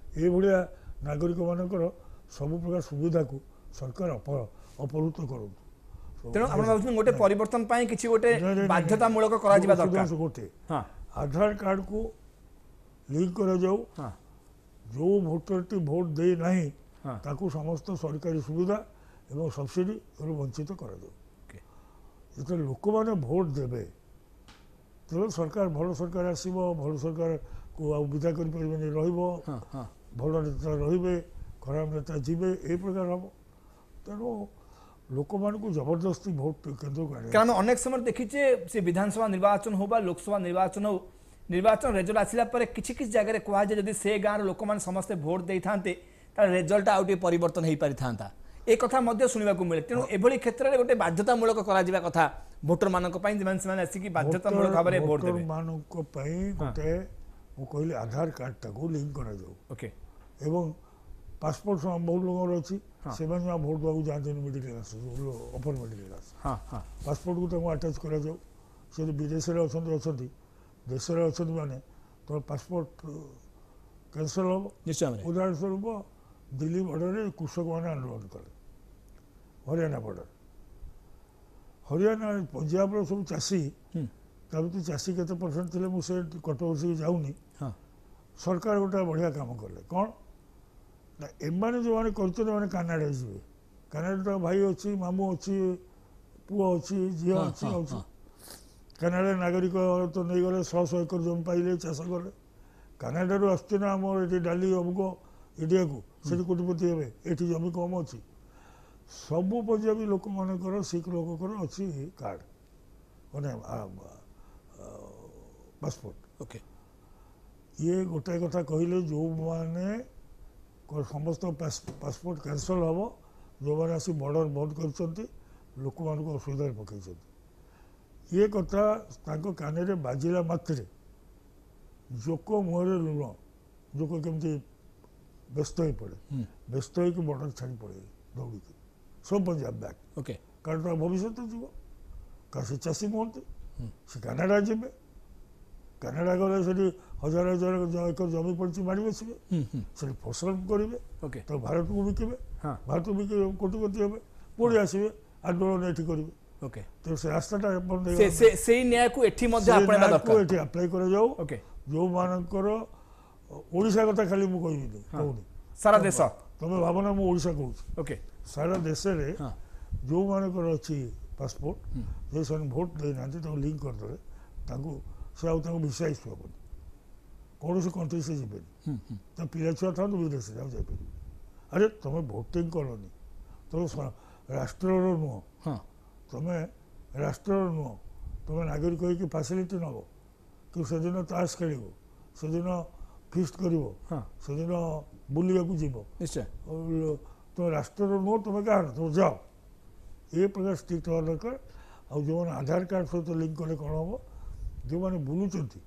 ଏଇଭଳିଆ ନାଗରିକ ମାନଙ୍କର ସବୁ ପ୍ରକାର ସୁବିଧାକୁ ସରକାର ଅପହୃତ କରନ୍ତୁ।
ତେଣୁ ଆପଣ ଭାବୁଛନ୍ତି ଗୋଟେ ପରିବର୍ତ୍ତନ ପାଇଁ କିଛି ଗୋଟେ ବାଧ୍ୟତାମୂଳକ କରାଯିବା ଦରକାର।
ଗୋଟେ ଆଧାର କାର୍ଡକୁ ଲିଙ୍କ କରାଯାଉ, ଯେଉଁ ଭୋଟରଟି ଭୋଟ ଦେଇ ନାହିଁ ତାକୁ ସମସ୍ତ ସରକାରୀ ସୁବିଧା ଏବଂ ସବସିଡିରୁ ବଞ୍ଚିତ କରାଯାଉ। ଯେତେବେଳେ ଲୋକମାନେ ଭୋଟ ଦେବେ ତେବେ ସରକାର ଭଲ ସରକାର ଆସିବ, ଭଲ ସରକାରକୁ ଆଉ ବିଦା କରିପାରିବେନି, ରହିବ, ଭଲ ନେତା ରହିବେ, ଖରାପ ନେତା ଯିବେ, ଏ ପ୍ରକାର ହେବ। ତେଣୁ ଲୋକମାନଙ୍କୁ ଜବରଦସ୍ତି ଭୋଟ କେନ୍ଦ୍ରକୁ ଆଣିବେ।
କାରଣ ଅନେକ ସମୟ ଦେଖିଛେ ସେ ବିଧାନସଭା ନିର୍ବାଚନ ହଉ ବା ଲୋକସଭା ନିର୍ବାଚନ ହଉ, ନିର୍ବାଚନ ରେଜଲ୍ଟ ଆସିଲା ପରେ କିଛି କିଛି ଜାଗାରେ କୁହାଯାଏ ଯଦି ସେ ଗାଁର ଲୋକମାନେ ସମସ୍ତେ ଭୋଟ ଦେଇଥାନ୍ତେ ତାହେଲେ ରେଜଲ୍ଟ ଆଉ ଟିକେ ପରିବର୍ତ୍ତନ ହେଇପାରିଥାନ୍ତା, ଏ କଥା ମଧ୍ୟ ଶୁଣିବାକୁ ମିଳେ। ତେଣୁ ଏଭଳି କ୍ଷେତ୍ରରେ ଗୋଟେ ବାଧ୍ୟତାମୂଳକ କରାଯିବା କଥା ଭୋଟର ମାନଙ୍କ ପାଇଁ, ଯେମାନେ ସେମାନେ ଆସିକି ବାଧ୍ୟତାମୂଳକ ଭାବରେ ଭୋଟ ଦେବେ।
ମାନଙ୍କ ପାଇଁ ଗୋଟେ ମୁଁ କହିଲି ଆଧାର କାର୍ଡଟାକୁ ଲିଙ୍କ କରାଯାଉ।
ଓକେ।
ଏବଂ ପାସପୋର୍ଟ ବହୁତ ଲୋକଙ୍କର ଅଛି, ସେମାନେ ଜମା ଭୋଟ ଦେବାକୁ ଯାଆନ୍ତିନି middle class, upper middle class. ପାସପୋର୍ଟକୁ ତାଙ୍କୁ ଆଟାଚ କରାଯାଉ। ସେ ବିଦେଶରେ ଅଛନ୍ତି ଅଛନ୍ତି ଦେଶରେ ଅଛନ୍ତି ମାନେ ତମ ପାସପୋର୍ଟ କ୍ୟାନସଲ ହେବ। ଉଦାହରଣ ସ୍ୱରୂପ ଦିଲ୍ଲୀ ବର୍ଡରରେ କୃଷକମାନେ ଆନ୍ଦୋଳନ କଲେ, ହରିୟାଣା ବର୍ଡର, ହରିୟାଣା ପଞ୍ଜାବର ସବୁ ଚାଷୀ, ତା ଭିତରୁ ଚାଷୀ କେତେ ପରସେଣ୍ଟ ଥିଲେ ମୁଁ ସେ କଣ୍ଟ୍ରୋଭର୍ସିକି ଯାଉନି। ସରକାର ଗୋଟେ ବଢ଼ିଆ କାମ କଲେ, କ'ଣ ନା ଏମାନେ ଯେଉଁମାନେ କରୁଛନ୍ତି ଏମାନେ କାନାଡ଼ା ଯିବେ। କାନାଡ଼ା ତାଙ୍କ ଭାଇ ଅଛି, ମାମୁଁ ଅଛି, ପୁଅ ଅଛି, ଝିଅ ଅଛି ଅଛି କାନାଡ଼ା ନାଗରିକ ତ ନେଇଗଲେ, ଶହ ଶହ ଏକର ଜମି ପାଇଲେ, ଚାଷ କଲେ। କାନାଡ଼ାରୁ ଆସୁଛି ନା ଆମର ଏଠି ଡାଲି ଅମୁକ ଇଣ୍ଡିଆକୁ, ସେଠି କୋଟିପତି ହେବେ, ଏଠି ଜମି କମ୍ ଅଛି। ସବୁ ପଞ୍ଜାବୀ ଲୋକମାନଙ୍କର, ଶିଖ ଲୋକଙ୍କର ଅଛି କାର୍ଡ଼, ମାନେ ପାସପୋର୍ଟ। ଓକେ। ଇଏ ଗୋଟାଏ କଥା କହିଲେ, ଯେଉଁମାନେ ସମସ୍ତ ପାସପୋର୍ଟ କ୍ୟାନସଲ ହେବ, ଯେଉଁମାନେ ଆସି ବର୍ଡର ବନ୍ଦ କରିଛନ୍ତି, ଲୋକମାନଙ୍କୁ ଅସୁବିଧାରେ ପକାଇଛନ୍ତି। ଇଏ କଥା ତାଙ୍କ କାନରେ ବାଜିଲା ମାତ୍ରେ ଜୋକ ମୁହଁରେ ଲୁଣ, ଜୋକ କେମିତି ବ୍ୟସ୍ତ ହେଇ ପଡ଼େ, ବ୍ୟସ୍ତ ହେଇକି ବର୍ଡର ଛାଡ଼ି ପଳେଇଲେ ଦୌଡ଼ିକି, ସବୁ ପଞ୍ଜାବ ବ୍ୟାକ୍। ଓକେ। କାରଣ ତାର ଭବିଷ୍ୟତ ଯିବ, କାରଣ ସେ ଚାଷୀ ନୁହନ୍ତି, ସେ କାନାଡ଼ା ଯିବେ। କାନାଡ଼ା ଗଲେ ସେଠି ହଜାର ହଜାର ଏକର ଜମି ପଡ଼ିଛି, ମାଡ଼ି ବସିବେ, ସେଠି ଫସଲ କରିବେ, ତ ଭାରତକୁ ବିକିବେ, ଭାରତକୁ ବିକି କୋଟିପତି ହେବେ, ପୁଣି ଆସିବେ ଆନ୍ଦୋଳନ ଏଠି କରିବେ। ଓକେ। ତ ସେ ରାସ୍ତାଟା
ସେଇ ନ୍ୟାୟକୁ ଏଠି ମଧ୍ୟ
ଏଠି ଆପ୍ଲାଏ କରାଯାଉ। ଯେଉଁମାନଙ୍କର ଓଡ଼ିଶା କଥା ଖାଲି ମୁଁ କହିବିନି, କହୁନି,
ସାରା ଦେଶ,
ତମେ ଭାବନା ମୁଁ ଓଡ଼ିଶା କହୁଛି। ଓକେ। ସାରା ଦେଶରେ ଯେଉଁମାନଙ୍କର ଅଛି ପାସପୋର୍ଟ, ଯେ ସେମାନେ ଭୋଟ ଦେଇନାହାନ୍ତି ତାଙ୍କୁ ଲିଙ୍କ କରିଦେବେ, ତାଙ୍କୁ ସେ ଆଉ ତାଙ୍କୁ ଭିସା ଇସ୍ୟୁ ହେବନି, କୌଣସି କଣ୍ଟ୍ରି ସେ ଯିବେନି। ତା ପିଲା ଛୁଆ ଥାନ୍ତୁ ବିଦେଶରେ ଆଉ ଯାଇପାରିବେ। ଆରେ ତମେ ଭୋଟିଂ କଲନି, ତମେ ରାଷ୍ଟ୍ରର ନୁହଁ, ତମେ ରାଷ୍ଟ୍ରର ନୁହଁ, ତମେ ନାଗରିକ ହେଇକି ଫାସିଲିଟି ନେବ, କି ସେଦିନ ତାସ ଖେଳିବ, ସେଦିନ ଫିଷ୍ଟ କରିବ, ସେଦିନ ବୁଲିବାକୁ ଯିବ, ନିଶ୍ଚୟ ତମେ ରାଷ୍ଟ୍ରର ନୁହଁ, ତମେ କାହାର, ତମେ ଯାଅ। ଏ ପ୍ରକାର ଷ୍ଟ୍ରିକ୍ଟ ହେବା ଦରକାର। ଆଉ ଯେଉଁମାନେ ଆଧାର କାର୍ଡ଼ ସହିତ ଲିଙ୍କ କଲେ କ'ଣ ହେବ, ଯେଉଁମାନେ ବୁଲୁଛନ୍ତି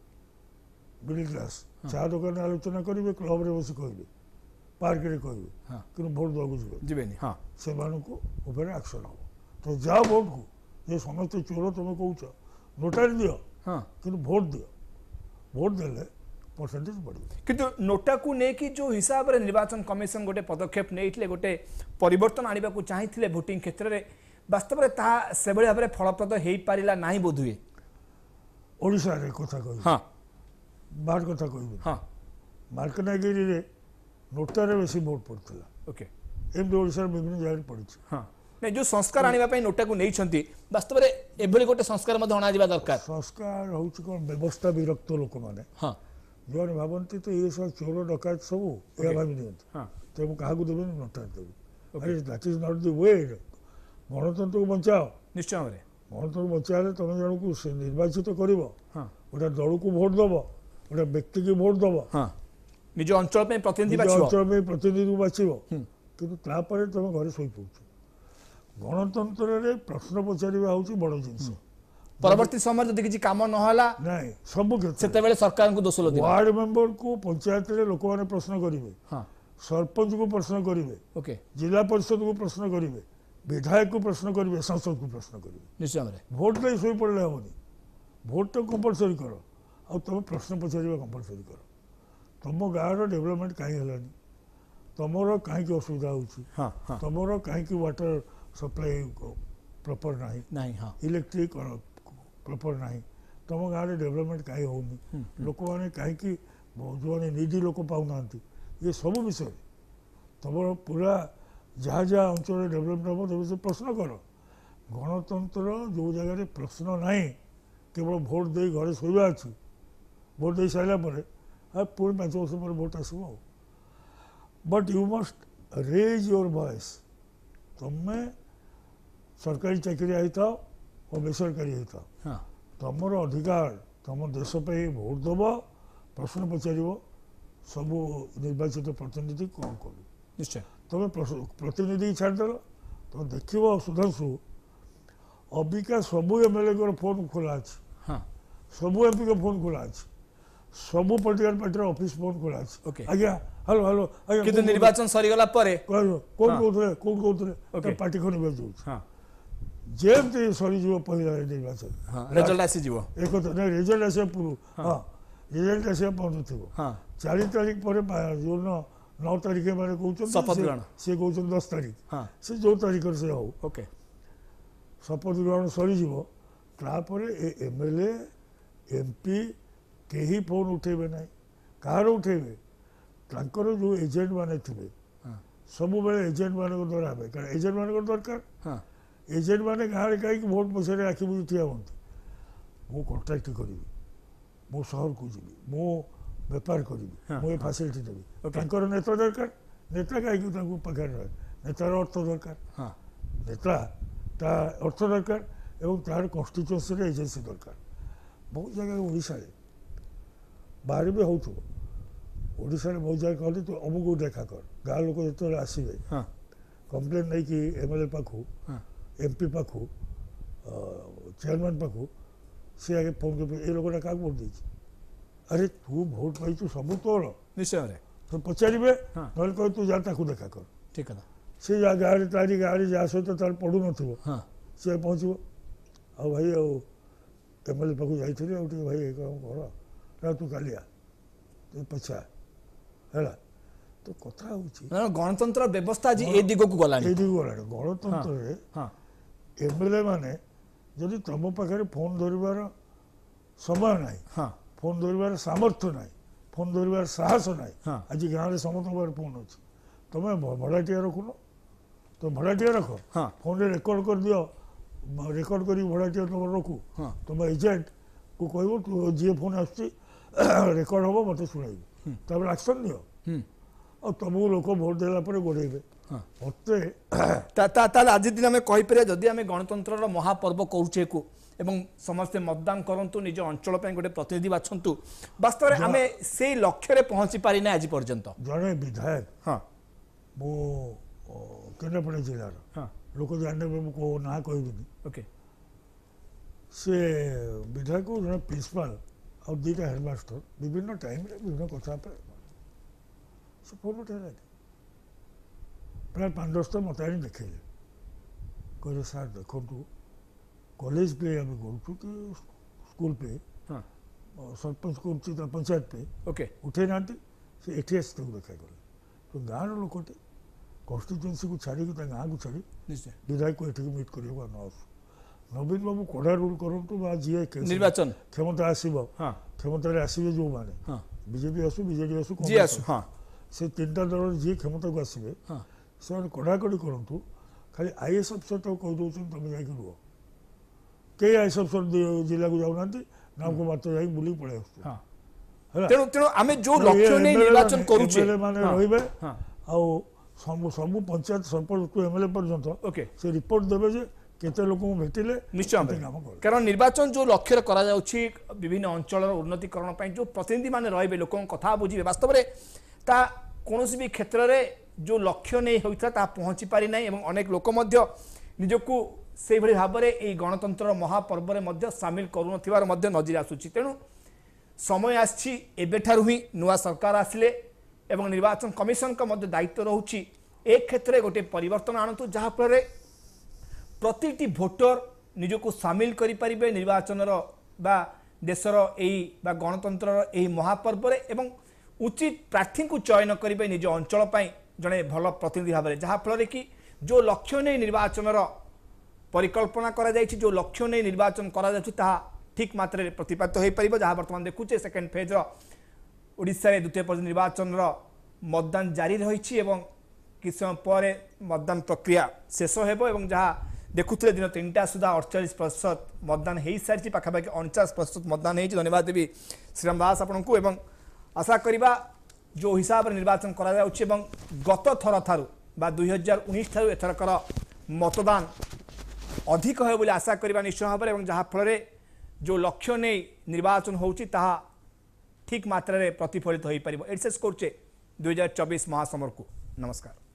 ମିଡିଲ କ୍ଲାସ, ଚା ଦୋକାନରେ ଆଲୋଚନା କରିବେ, କ୍ଲବରେ ବସି କହିବେ, ପାର୍କରେ କହିବେ, କିନ୍ତୁ ଭୋଟ ଦେବାକୁ ଯିବେ ଯିବେନି, ସେମାନଙ୍କୁ ଉପରେ ଆକ୍ସନ ହେବ। ତ ଯାଅ ଭୋଟକୁ, ଯେ ସମସ୍ତେ ଚୋର ତମେ କହୁଛ, ନୋଟାରେ ଦିଅ, କିନ୍ତୁ ଭୋଟ ଦିଅ। ଭୋଟ ଦେଲେ ପରସେଣ୍ଟେଜ ବଢ଼ିବ।
କିନ୍ତୁ ନୋଟାକୁ ନେଇକି ଯେଉଁ ହିସାବରେ ନିର୍ବାଚନ କମିଶନ ଗୋଟେ ପଦକ୍ଷେପ ନେଇଥିଲେ, ଗୋଟେ ପରିବର୍ତ୍ତନ ଆଣିବାକୁ ଚାହିଁଥିଲେ ଭୋଟିଂ କ୍ଷେତ୍ରରେ, ବାସ୍ତବରେ ତାହା ସେଭଳି ଭାବରେ ଫଳପ୍ରଦ ହେଇପାରିଲା ନାହିଁ ବୋଧହୁଏ।
ଓଡ଼ିଶାରେ କଥା କହିବି, ବାହାର କଥା କହିବି, ମାଲକାନଗିରିରେ ନୋଟାରେ ବେଶୀ ଭୋଟ ପଡ଼ିଥିଲା। ଓକେ। ଏମିତି ଓଡ଼ିଶାର ବିଭିନ୍ନ ଜାଗାରେ ପଡ଼ିଛି।
ନାଇଁ, ଯେଉଁ ସଂସ୍କାର ଆଣିବା ପାଇଁ ନୋଟାକୁ ନେଇଛନ୍ତି, ବାସ୍ତବରେ ଏଭଳି ଗୋଟେ ସଂସ୍କାର ମଧ୍ୟ ଅଣାଯିବା ଦରକାର।
ସଂସ୍କାର ହେଉଛି କ'ଣ, ବ୍ୟବସ୍ଥା ବିରକ୍ତ ଲୋକମାନେ, ଯେଉଁମାନେ ଭାବନ୍ତି ତ ଇଏ ସବୁ ଚୋର ଡକାୟତ ସବୁ, ଏହା ଭାବି ନିଅନ୍ତି, ତ ମୁଁ କାହାକୁ ଦେବିନି, ନୋଟାରେ ଦେବି। ଆରେ that is not the way. ଗଣତନ୍ତ୍ରକୁ ବଞ୍ଚାଅ। ନିଶ୍ଚୟ ଭାବରେ ଗଣତନ୍ତ୍ରକୁ ବଞ୍ଚାଇଲେ ତମେ ଜଣକୁ ନିର୍ବାଚିତ କରିବ, ଗୋଟେ ଦଳକୁ ଭୋଟ ଦେବ, ଗୋଟେ ବ୍ୟକ୍ତିକି ଭୋଟ ଦେବ,
ନିଜ ଅଞ୍ଚଳ ପାଇଁ ପ୍ରତିନିଧି
ନିଜ ଅଞ୍ଚଳ ପାଇଁ ପ୍ରତିନିଧିକୁ ବାଛିବ, କିନ୍ତୁ ତାପରେ ତମେ ଘରେ ଶୋଇପଡ଼ୁଛ। ଗଣତନ୍ତ୍ରରେ ପ୍ରଶ୍ନ ପଚାରିବା ହେଉଛି ବଡ଼ ଜିନିଷ।
ପରବର୍ତ୍ତୀ ସମୟରେ ଯଦି କିଛି କାମ ନହେଲା,
ନାଇଁ ସବୁ
ସେତେବେଳେ ସରକାରଙ୍କୁ ଦୋଷ ଲଦିବ।
ୱାର୍ଡ ମେମ୍ବରକୁ ପଞ୍ଚାୟତରେ ଲୋକମାନେ ପ୍ରଶ୍ନ କରିବେ, ସରପଞ୍ଚକୁ ପ୍ରଶ୍ନ କରିବେ, ଜିଲ୍ଲା ପରିଷଦକୁ ପ୍ରଶ୍ନ କରିବେ, ବିଧାୟକକୁ ପ୍ରଶ୍ନ କରିବେ, ସଂସଦକୁ ପ୍ରଶ୍ନ କରିବେ। ନିଶ୍ଚୟ ଭାବରେ ଭୋଟ ଦେଇ ଶୋଇପଡ଼ିଲେ ହେବନି। ଭୋଟ ତ କମ୍ପଲସରି କର, ଆଉ ତମେ ପ୍ରଶ୍ନ ପଚାରିବା କମ୍ପଲସରି କର। ତ तुम गाँव डेभलपमेंट कहीं हेलानी तुमर कहीं असुविधा हो तुमर कहीं वाटर सप्लाई प्रॉपर नहीं इलेक्ट्रिक प्रॉपर नहीं तुम गाँव डेभलपमेंट कहीं होनी लोक मैंने कहीं जो मैंने निजी लोक पाऊना ये सब विषय तुम पूरा जहाँ जहाँ अंचल डेभलपमेंट हम तुम से प्रश्न कर गणतंत्र जो जगह प्रश्न ना केवल भोट दे घरे शोवा अच्छी भोट दे सारा पुणी पांच वर्ष पर भोट आसो but you must raise your voice तुम्हें सरकारी चाकरी होता और बेसरकारी होता तुमर अधिकार तुम देश पे भोट दब प्रश्न पचार सब निर्वाचित प्रतिनिधि कौन कर
निश्चय
तुम प्रतिनिधि छाड़देल तुम देख सुधांशु अबिका सबू एमएलए फोन खोला अच्छी सबू एमपी का फोन खोला अच्छी सबू पॉलिटिकल पार्टी ऑफिस फोन खोला अच्छी आज्ञा हेलो हेलो
किंतु निर्वाचन सरी गला परे
कौन कहते कौन कहते पार्टी खन बेच जेमती सरी जीव पहला निर्वाचन
रिजल्ट आसी जीव
एक ना रिजल्ट आसा पूर्व हाँ रिजल्ट आसा पहुँचु चार तारीख पर जो नौ तारीख मैंने कहते सी कहते दस तारीख से जो तारीख से हो
ओके
शपथ ग्रहण सरीज एमएलए एमपी कहीं फोन उठेबे ना कहार उठेबे तांकर जो एजेंट माने थे सब बेले एजेंट मान द्वारा हे कारण एजेंट मान दरकार एजेंट मैंने गाँव में कहीं भोट पछाड़े आखि बुझी ठिया हूँ मु कंट्राक्ट करी मो सहर को जी मो बेपार करी मुझे फैसिलिटी देवी तांकर नेता दरकार नेता कहीं पाखे रहे नेतार अर्थ दरकार नेता ता अर्थ दरकार एवं तार कन्स्टिट्यूएंसी एजेंसी दरकार बहुत जगह ओडिशा बाहर भी हो ओडिशा बहुत जगह कहते तो अमुक देखा कर गाँव लोक जो आसवे कंप्लेन नहीं कि एमएलए पाखु एमपी पाखु चेयरमैन पाखु सी आगे फोन कर ये लोकटा क्या भोट दे अरे तू भोट पाई सब तोर
निश्चय
तो पचारे ना कह तू जा देखा कर
ठीक है
सी जा गाँव तारी गाँव जहाँ सहित तार पढ़ू न सी पहुँचो आ भाई आमएलए पाखु जाइए भाई कौन कर ना तू कालिया तू पछा है तो कथा
गणतंत्र व्यवस्था आज ए दिग को गला
दिग गला गणतंत्र एमएलए माने जदि तुम पाखे फोन धरबार समय ना फोन धरबार सामर्थ्य ना फोन धरबार साहस ना आज गाँव में समस्त फोन अच्छी तुम्हें भड़ाटिया रखुन तुम भड़ाटिया रख फोन रे रेकर्ड कर दियो रेकर्ड कर भड़ाटिया तुम रखु तुम एजेंट को कह तू जी फोन आस रेकर्ड हम मत शुणु तब एक्शन दियो और तुमको लोक भोट देला गोड़े मत
आज दिन आम कहीपर जदि आम गणतंत्र महापर्व करुचे को एवं समस्ते मतदान करूँ निज अंचल गोटे प्रतिनिधि बाछंतु वास्तव में आम से लक्ष्य पहुँची पारी ना आज पर्यंत
जड़े विधायक हाँ मो केन्द्रापड़ा जिलार लोक जाने मुझे ना कहबी
ओके
से विधायक जड़े प्रिंसिपाल और दुईटा हेडमास्टर विभिन्न टाइम विभिन्न कथा से फोन उठे प्राय पाँच दस मत आनी देखे कहे सार देखु कॉलेज पे आम करूँ कि स्कूल पे सरपंच कर पंचायत पे
ओके
उठे ना से एटी आस देखा गले तो गाँव लोकटे कन्स्टिट्यूएंसी को छाड़ी गाँव को छाड़ी विधायक को ये मीट कर नवीन बाबू कड़ा रूल करूँ जी
निर्वाचन
क्षमता आसव क्षमतार आसवे जो मैंने बीजेपी आसू बीजेडी आसू से तीन टा दल जी क्षमता को आसवे से कड़ाकड़ी करूँ खाली आईएएस अफसर तो कहीदे तुम जा रुह कई आईएएस अफसर जिला को जाऊना गाँव को मात्र जा बुल पड़े सब पंचायत सरपंच टू एमएलए पर्यंत से रिपोर्ट देवे जे केते लोक भेटिले
निश्चय कारण निर्वाचन जो लक्ष्य करा जाउछि विभिन्न अंचल उन्नतिकरण पई जो प्रतिनिधि माने रहबे लोक कथा बुझिबे वास्तव में ता कोनोसी भी क्षेत्र रे जो लक्ष्य नहीं होता ता पहुँची पारि नाही एवं अनेक लोक मध्य निजको से भली भाव में यह गणतंत्र महापर्व में मध्य सामिल करुनथिबार मध्य नजर आसुछि तेणु समय आछि एबेठारु ही नुआ सरकार आसिले एवं निर्वाचन कमिशन का मध्य दायित्व रहुछि ए क्षेत्र में गोटे परिवर्तन आणतु जहाँ फल प्रति भोटर निजको सामिल करि परिबे निर्वाचन बा देशर एई बा गणतंत्र एई महापर्व रे एवं उचित प्रार्थी को चयन करेंगे निज अंचल जड़े भल प्रतिनिधि भाव में जहाँफल कि जो लक्ष्य नहीं निर्वाचन परिकल्पना करा जायछि जो लक्ष्य नहीं निर्वाचन करा जायछि ताहा ठीक मात्रा रे प्रतिपादित हो पारिबो जहाँ वर्तमान देखुचे सेकेंड फेज ओडिशा रे द्वितीय पर्याय निर्वाचन मतदान जारी रही एवं किछ समय पर मतदान प्रक्रिया शेष हेबो एवं जहाँ देखुले दिन तीनटा सुधा अड़चाश प्रतिशत मतदान हो सारी पाखापाखि अणचाश प्रतिशत मतदान हो धन्यवाद देवी श्रीराम दास आपण को एवं आशा करवा जो हिसाब से निर्वाचन करा जाउछि एवं गत थर थारु बा दुई हजार उन्नीस ठारू एथरकर मतदान अधिक हो बोली आशा करवा निश्चय भाव में जहाँ फल जो लक्ष्य नहीं निर्वाचन होउछि ताहा ठीक मात्रा रे प्रतिफलित हो पारिबो। एडसेस करछे दुई हजार चौबीस महासमर को। नमस्कार।